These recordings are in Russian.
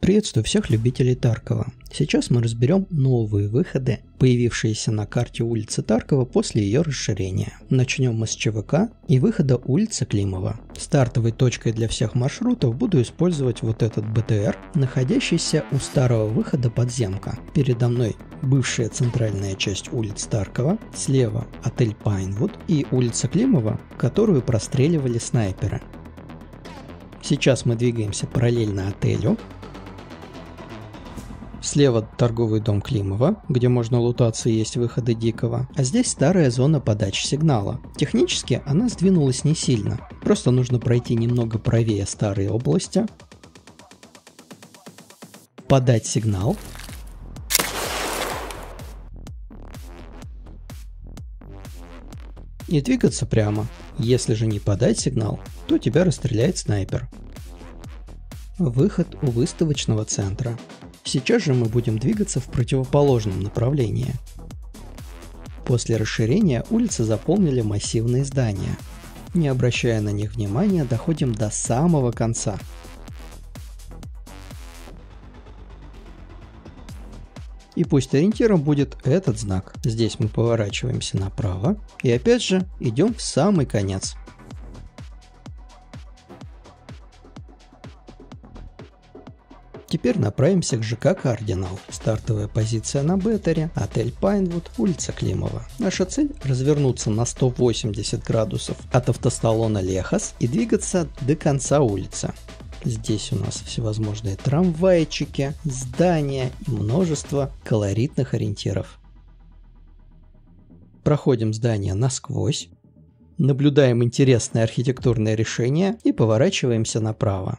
Приветствую всех любителей Таркова. Сейчас мы разберем новые выходы, появившиеся на карте улицы Таркова после ее расширения. Начнем мы с ЧВК и выхода улицы Климова. Стартовой точкой для всех маршрутов буду использовать вот этот БТР, находящийся у старого выхода подземка. Передо мной бывшая центральная часть улицы Таркова, слева отель Пайнвуд и улица Климова, которую простреливали снайперы. Сейчас мы двигаемся параллельно отелю. Слева торговый дом Климова, где можно лутаться и есть выходы Дикого. А здесь старая зона подачи сигнала. Технически она сдвинулась не сильно. Просто нужно пройти немного правее старой области. Подать сигнал. И двигаться прямо. Если же не подать сигнал, то тебя расстреляет снайпер. Выход у выставочного центра. Сейчас же мы будем двигаться в противоположном направлении. После расширения улицы заполнили массивные здания. Не обращая на них внимания, доходим до самого конца. И пусть ориентиром будет этот знак. Здесь мы поворачиваемся направо и опять же идем в самый конец. Теперь направимся к ЖК «Кардинал». Стартовая позиция на Беттере, отель Пайнвуд, улица Климова. Наша цель – развернуться на 180 градусов от автосалона Лехас и двигаться до конца улицы. Здесь у нас всевозможные трамвайчики, здания и множество колоритных ориентиров. Проходим здание насквозь, наблюдаем интересное архитектурное решение и поворачиваемся направо.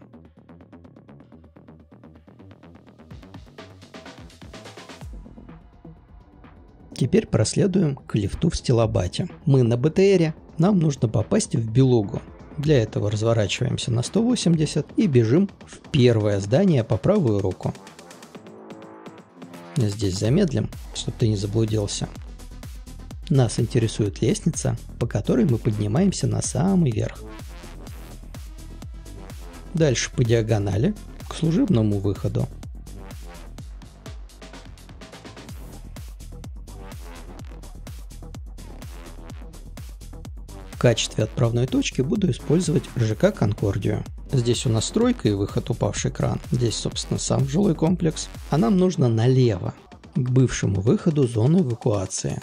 Теперь проследуем к лифту в Стилобате. Мы на БТРе, нам нужно попасть в Белугу. Для этого разворачиваемся на 180 и бежим в первое здание по правую руку. Здесь замедлим, чтобы ты не заблудился. Нас интересует лестница, по которой мы поднимаемся на самый верх. Дальше по диагонали к служебному выходу. В качестве отправной точки буду использовать ЖК «Конкордию». Здесь у нас стройка и выход упавший кран. Здесь, собственно, сам жилой комплекс. А нам нужно налево, к бывшему выходу зоны эвакуации.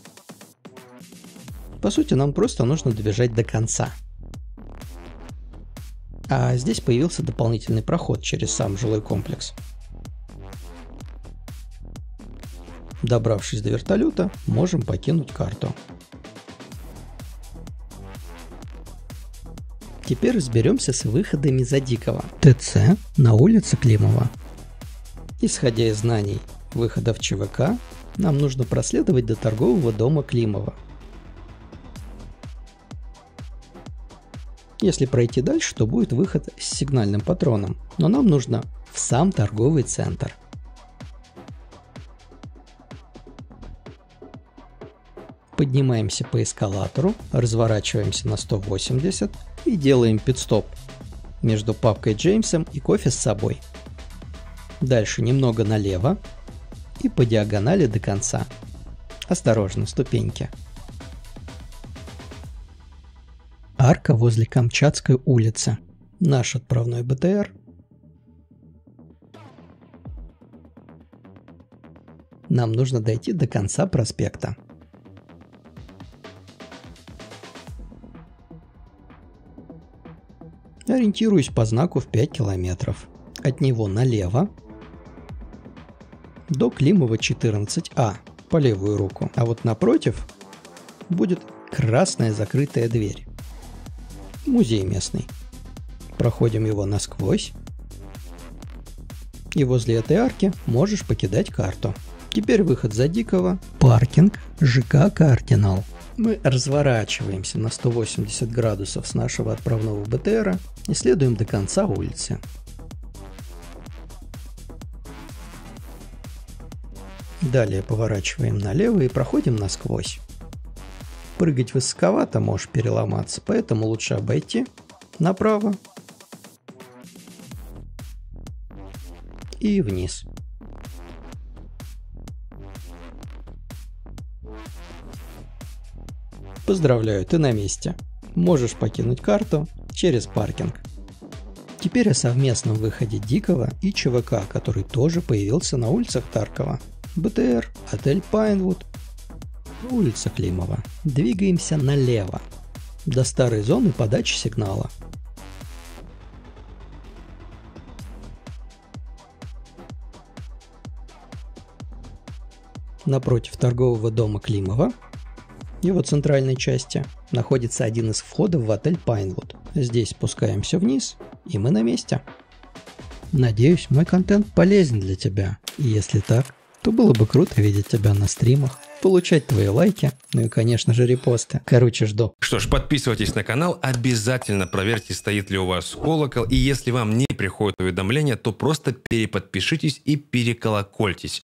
По сути, нам просто нужно добежать до конца. А здесь появился дополнительный проход через сам жилой комплекс. Добравшись до вертолета, можем покинуть карту. Теперь разберемся с выходами за Дикого. ТЦ на улице Климова. Исходя из знаний выходов ЧВК, нам нужно проследовать до торгового дома Климова. Если пройти дальше, то будет выход с сигнальным патроном, но нам нужно в сам торговый центр. Поднимаемся по эскалатору, разворачиваемся на 180 и делаем пит-стоп между папкой Джеймсом и кофе с собой. Дальше немного налево и по диагонали до конца. Осторожно, ступеньки. Арка возле Камчатской улицы. Наш отправной БТР. Нам нужно дойти до конца проспекта. Ориентируюсь по знаку в 5 километров. От него налево до Климова 14А по левую руку. А вот напротив будет красная закрытая дверь. Музей местный. Проходим его насквозь. И возле этой арки можешь покидать карту. Теперь выход за Дикого. Паркинг ЖК «Кардинал». Мы разворачиваемся на 180 градусов с нашего отправного БТРа и следуем до конца улицы. Далее поворачиваем налево и проходим насквозь. Прыгать высоковато, можешь переломаться, поэтому лучше обойти направо и вниз. Поздравляю, ты на месте. Можешь покинуть карту через паркинг. Теперь о совместном выходе Дикого и ЧВК, который тоже появился на улицах Таркова. БТР, отель Пайнвуд, улица Климова. Двигаемся налево, до старой зоны подачи сигнала. Напротив торгового дома Климова, его центральной части, находится один из входов в отель Пайнвуд. Здесь спускаемся вниз, и мы на месте. Надеюсь, мой контент полезен для тебя. И если так, то было бы круто видеть тебя на стримах, получать твои лайки, ну и, конечно же, репосты. Короче, жду. Что ж, подписывайтесь на канал, обязательно проверьте, стоит ли у вас колокол. И если вам не приходят уведомления, то просто переподпишитесь и переколокольтесь.